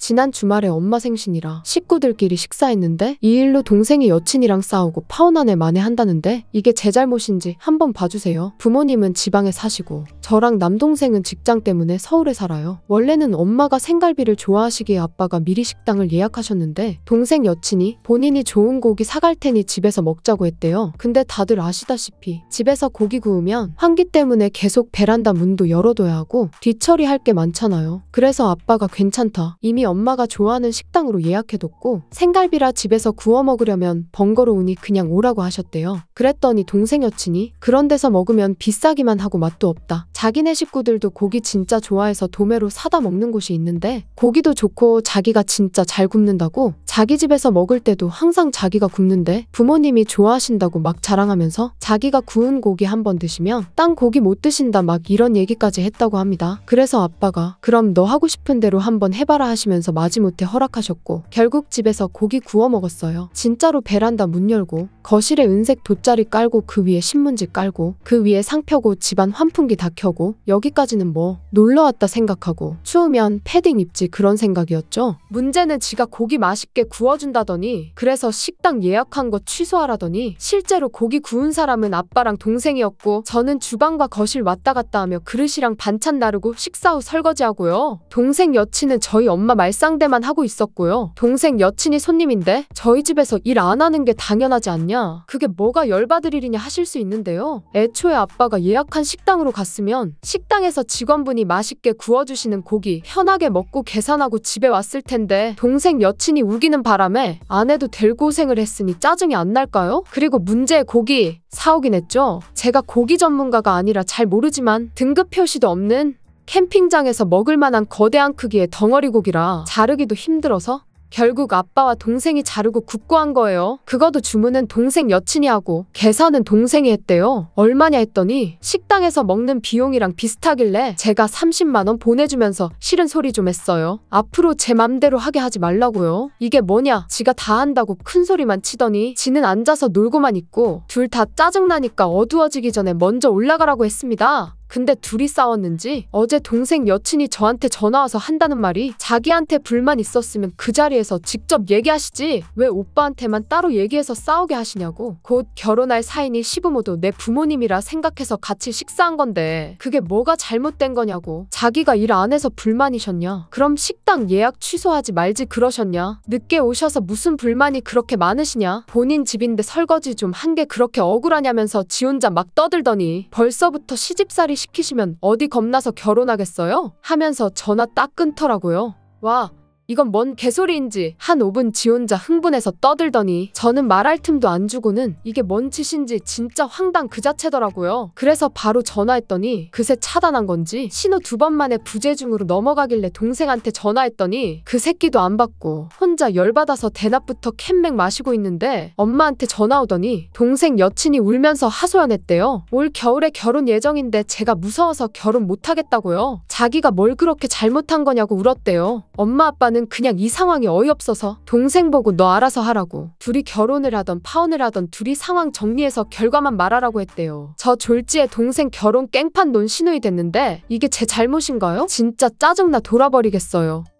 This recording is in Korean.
지난 주말에 엄마 생신이라 식구들끼리 식사했는데 이 일로 동생이 여친이랑 싸우고 파혼 한 해 만에 한다는데 이게 제 잘못인지 한번 봐주세요. 부모님은 지방에 사시고 저랑 남동생은 직장 때문에 서울에 살아요. 원래는 엄마가 생갈비를 좋아하시기에 아빠가 미리 식당을 예약하셨는데 동생 여친이 본인이 좋은 고기 사갈 테니 집에서 먹자고 했대요. 근데 다들 아시다시피 집에서 고기 구우면 환기 때문에 계속 베란다 문도 열어둬야 하고 뒤처리할 게 많잖아요. 그래서 아빠가 괜찮다, 이미 엄마가 좋아하는 식당으로 예약해뒀고 생갈비라 집에서 구워 먹으려면 번거로우니 그냥 오라고 하셨대요. 그랬더니 동생 여친이 그런 데서 먹으면 비싸기만 하고 맛도 없다, 자기네 식구들도 고기 진짜 좋아해서 도매로 사다 먹는 곳이 있는데 고기도 좋고 자기가 진짜 잘 굽는다고, 자기 집에서 먹을 때도 항상 자기가 굽는데 부모님이 좋아하신다고 막 자랑하면서 자기가 구운 고기 한번 드시면 딴 고기 못 드신다 막 이런 얘기까지 했다고 합니다. 그래서 아빠가 그럼 너 하고 싶은 대로 한번 해봐라 하시면서 마지못해 허락하셨고 결국 집에서 고기 구워 먹었어요. 진짜로 베란다 문 열고 거실에 은색 돗자리 깔고 그 위에 신문지 깔고 그 위에 상 펴고 집안 환풍기 다 켜고 여기까지는 뭐 놀러왔다 생각하고 추우면 패딩 입지 그런 생각이었죠. 문제는 지가 고기 맛있게 구워준다더니 그래서 식당 예약한 거 취소하라더니 실제로 고기 구운 사람은 아빠랑 동생이었고 저는 주방과 거실 왔다 갔다 하며 그릇이랑 반찬 나르고 식사 후 설거지하고요. 동생 여친은 저희 엄마 말상대만 하고 있었고요. 동생 여친이 손님인데 저희 집에서 일 안 하는 게 당연하지 않냐, 그게 뭐가 열받을 일이냐 하실 수 있는데요. 애초에 아빠가 예약한 식당으로 갔으면 식당에서 직원분이 맛있게 구워주시는 고기 편하게 먹고 계산하고 집에 왔을 텐데 동생 여친이 우기는 바람에 안 해도 될 고생을 했으니 짜증이 안 날까요? 그리고 문제의 고기 사오긴 했죠. 제가 고기 전문가가 아니라 잘 모르지만 등급 표시도 없는 캠핑장에서 먹을 만한 거대한 크기의 덩어리 고기라 자르기도 힘들어서 결국 아빠와 동생이 자르고 굽고 한 거예요. 그거도 주문은 동생 여친이 하고 계산은 동생이 했대요. 얼마냐 했더니 식당에서 먹는 비용이랑 비슷하길래 제가 30만 원 보내주면서 싫은 소리 좀 했어요. 앞으로 제 맘대로 하게 하지 말라고요. 이게 뭐냐, 지가 다 한다고 큰 소리만 치더니 지는 앉아서 놀고만 있고 둘 다 짜증나니까 어두워지기 전에 먼저 올라가라고 했습니다. 근데 둘이 싸웠는지 어제 동생 여친이 저한테 전화와서 한다는 말이 자기한테 불만 있었으면 그 자리에서 직접 얘기하시지 왜 오빠한테만 따로 얘기해서 싸우게 하시냐고. 곧 결혼할 사이니 시부모도 내 부모님이라 생각해서 같이 식사한 건데 그게 뭐가 잘못된 거냐고. 자기가 일 안 해서 불만이셨냐, 그럼 식당 예약 취소하지 말지 그러셨냐, 늦게 오셔서 무슨 불만이 그렇게 많으시냐, 본인 집인데 설거지 좀 한 게 그렇게 억울하냐면서 지 혼자 막 떠들더니 벌써부터 시집살이 시키시면 어디 겁나서 결혼하겠어요? 하면서 전화 딱 끊더라고요. 와, 이건 뭔 개소리인지 한 5분 지 혼자 흥분해서 떠들더니 저는 말할 틈도 안 주고는 이게 뭔 짓인지 진짜 황당 그 자체더라고요. 그래서 바로 전화했더니 그새 차단한 건지 신호 2번 만에 부재중으로 넘어가길래 동생한테 전화했더니 그 새끼도 안 받고 혼자 열받아서 대낮부터 캔맥 마시고 있는데 엄마한테 전화 오더니 동생 여친이 울면서 하소연했대요. 올 겨울에 결혼 예정인데 제가 무서워서 결혼 못하겠다고요. 자기가 뭘 그렇게 잘못한 거냐고 울었대요. 엄마 아빠는 그냥 이 상황이 어이없어서 동생 보고 너 알아서 하라고, 둘이 결혼을 하던 파혼을 하던 둘이 상황 정리해서 결과만 말하라고 했대요. 저 졸지에 동생 결혼 깽판 논 신우이 됐는데 이게 제 잘못인가요? 진짜 짜증나 돌아버리겠어요.